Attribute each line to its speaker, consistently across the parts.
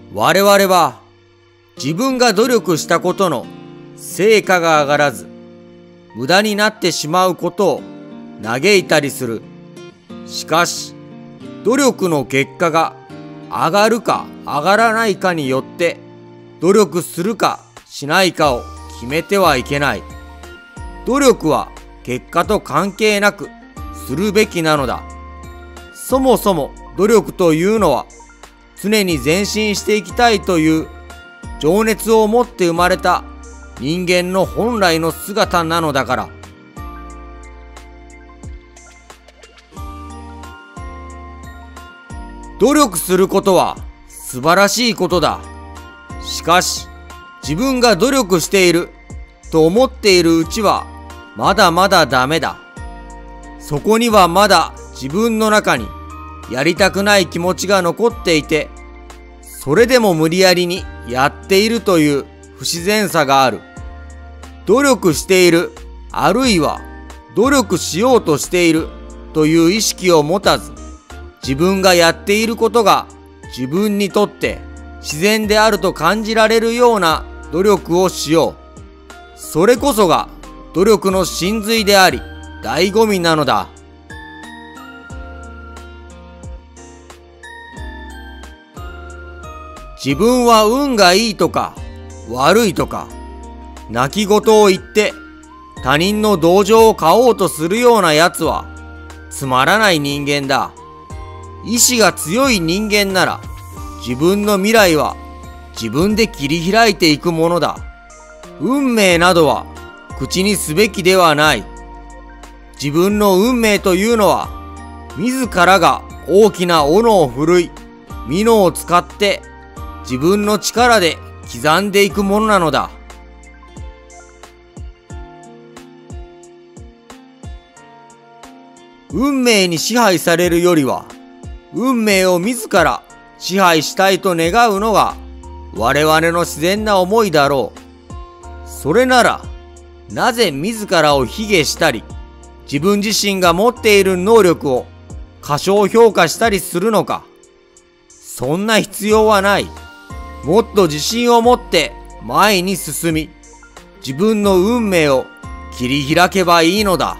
Speaker 1: 我々は自分が努力したことの成果が上がらず、無駄になってしまうことを嘆いたりする。しかし、努力の結果が上がるか上がらないかによって、努力するかしないかを決めてはいけない。努力は結果と関係なくするべきなのだ。そもそも努力というのは、常に前進していきたいという情熱を持って生まれた人間の本来の姿なのだから。努力することは素晴らしいことだ。しかし、自分が努力していると思っているうちはまだまだダメだ。そこにはまだ自分の中にやりたくない気持ちが残っていて、それでも無理やりにやっているという不自然さがある。努力している、あるいは努力しようとしているという意識を持たず、自分がやっていることが自分にとって自然であると感じられるような努力をしよう。それこそが努力の真髄であり、醍醐味なのだ。自分は運がいいとか悪いとか、泣き言を言って他人の同情を買おうとするようなやつはつまらない人間だ。意志が強い人間なら、自分の未来は自分で切り開いていくものだ。運命などは口にすべきではない。自分の運命というのは、自らが大きな斧を振るい、蓑を使って自分の力で刻んでいくものなのだ。運命に支配されるよりは、運命を自ら支配したいと願うのが我々の自然な思いだろう。それなら、なぜ自らを卑下したり、自分自身が持っている能力を過小評価したりするのか。そんな必要はない。もっと自信を持って前に進み、自分の運命を切り開けばいいのだ。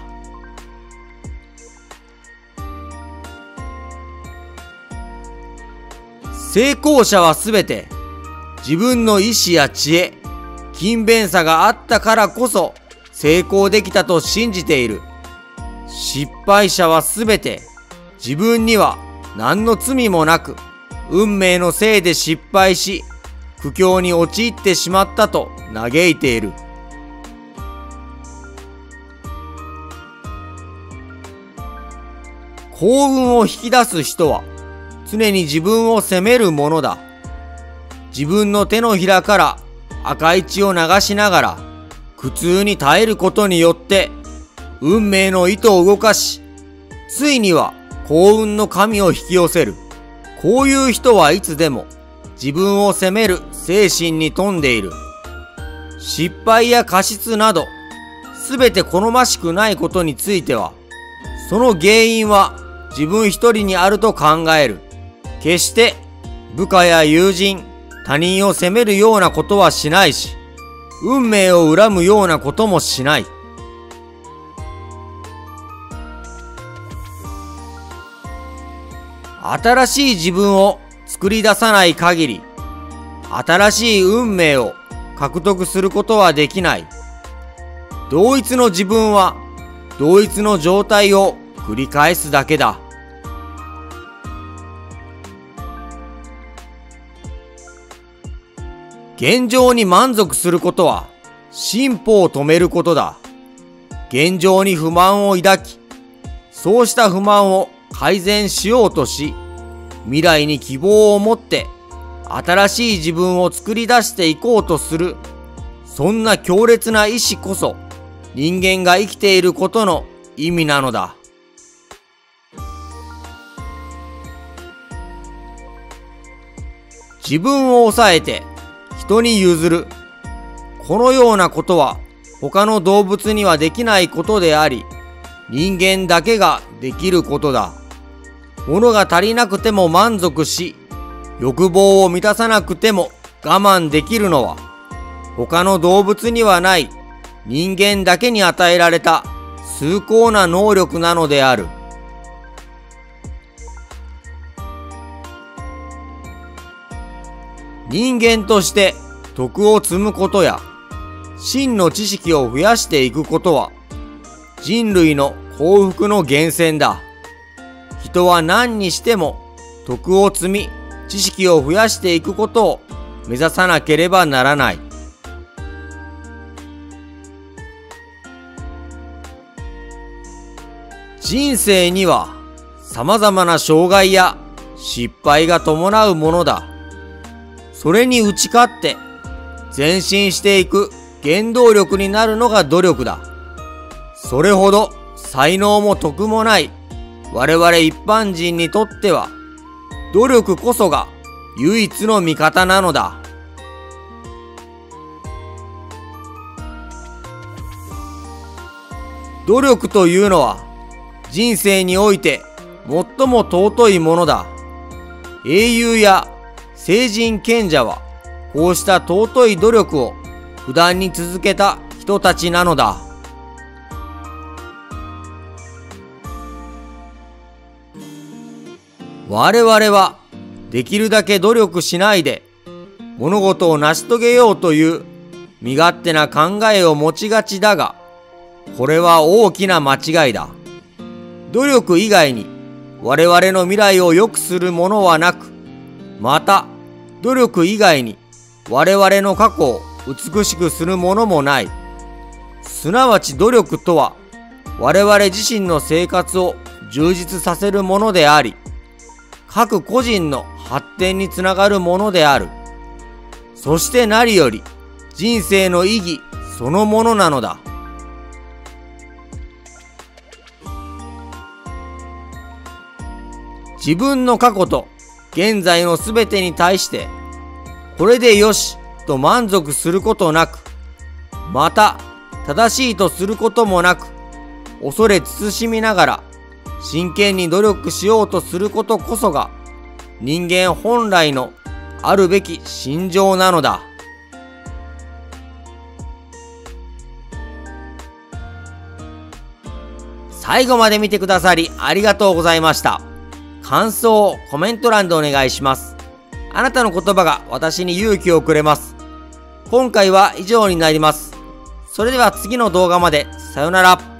Speaker 1: 成功者はすべて自分の意志や知恵、勤勉さがあったからこそ成功できたと信じている。失敗者はすべて自分には何の罪もなく、運命のせいで失敗し、苦境に陥ってしまったと嘆いている。幸運を引き出す人は常に自分を責めるものだ。自分の手のひらから赤い血を流しながら苦痛に耐えることによって運命の糸を動かし、ついには幸運の神を引き寄せる。こういう人はいつでも自分を責める精神に富んでいる。失敗や過失などすべて好ましくないことについては、その原因は自分一人にあると考える。決して部下や友人、他人を責めるようなことはしないし、運命を恨むようなこともしない。新しい自分を作り出さない限り、新しい運命を獲得することはできない。同一の自分は同一の状態を繰り返すだけだ。現状に満足することは進歩を止めることだ。現状に不満を抱き、そうした不満を改善しようとし、未来に希望を持って新しい自分を作り出していこうとする、そんな強烈な意志こそ人間が生きていることの意味なのだ。自分を抑えて人に譲る。このようなことは他の動物にはできないことであり、人間だけができることだ。物が足りなくても満足し、 欲望を満たさなくても我慢できるのは、他の動物にはない人間だけに与えられた崇高な能力なのである。人間として徳を積むことや真の知識を増やしていくことは人類の幸福の源泉だ。人は何にしても徳を積み知識を増やしていくことを目指さなければならない。人生には様々な障害や失敗が伴うものだ。それに打ち勝って前進していく原動力になるのが努力だ。それほど才能も徳もない我々一般人にとっては努力こそが唯一の味方なのだ。努力というのは人生において最も尊いものだ。英雄や聖人賢者はこうした尊い努力を不断に続けた人たちなのだ。我々はできるだけ努力しないで物事を成し遂げようという身勝手な考えを持ちがちだが、これは大きな間違いだ。努力以外に我々の未来を良くするものはなく、また努力以外に我々の過去を美しくするものもない。すなわち努力とは我々自身の生活を充実させるものであり、各個人の発展につながるものである。そして何より人生の意義そのものなのだ。自分の過去と現在のすべてに対してこれでよしと満足することなく、また正しいとすることもなく、恐れ慎みながら真剣に努力しようとすることこそが人間本来のあるべき心情なのだ。最後まで見てくださりありがとうございました。感想をコメント欄でお願いします。あなたの言葉が私に勇気をくれます。今回は以上になります。それでは次の動画まで。さよなら。